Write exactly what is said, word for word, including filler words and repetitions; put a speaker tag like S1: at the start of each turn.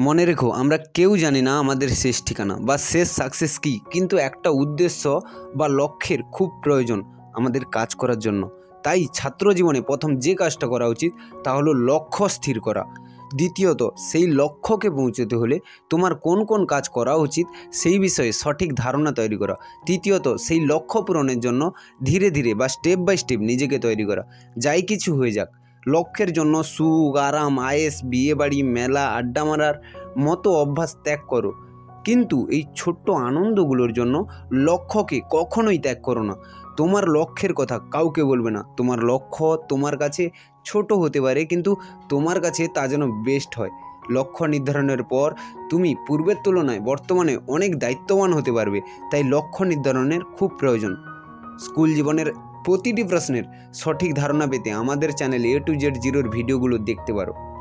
S1: মনে রেখো, আমরা কেউ জানি না আমাদের শেষ ঠিকানা বা শেষ সাকসেস কী, কিন্তু একটা উদ্দেশ্য বা লক্ষ্যের খুব প্রয়োজন আমাদের কাজ করার জন্য। তাই ছাত্র জীবনে প্রথম যে কাজটা করা উচিত তা হলো লক্ষ্য স্থির করা। দ্বিতীয়ত, সেই লক্ষ্যকে পৌঁছতে হলে তোমার কোন কোন কাজ করা উচিত সেই বিষয়ে সঠিক ধারণা তৈরি করা। তৃতীয়ত, সেই লক্ষ্য পূরণের জন্য ধীরে ধীরে বা স্টেপ বাই স্টেপ নিজেকে তৈরি করা। যাই কিছু হয়ে যাক, লক্ষ্যের জন্য সুখ, আরাম, আয়েস, বিয়েবাড়ি, মেলা, আড্ডা মারার মতো অভ্যাস ত্যাগ করো, কিন্তু এই ছোট্ট আনন্দগুলোর জন্য লক্ষ্যকে কখনোই ত্যাগ করো না। তোমার লক্ষ্যের কথা কাউকে বলবে না। তোমার লক্ষ্য তোমার কাছে ছোট হতে পারে, কিন্তু তোমার কাছে তা যেন বেস্ট হয়। লক্ষ্য নির্ধারণের পর তুমি পূর্বের তুলনায় বর্তমানে অনেক দায়িত্ববান হতে পারবে। তাই লক্ষ্য নির্ধারণের খুব প্রয়োজন। স্কুল জীবনের প্রতিটি প্রশ্নের সঠিক ধারণা পেতে আমাদের চ্যানেল এ টু জেড জিরোর ভিডিওগুলো দেখতে পারো।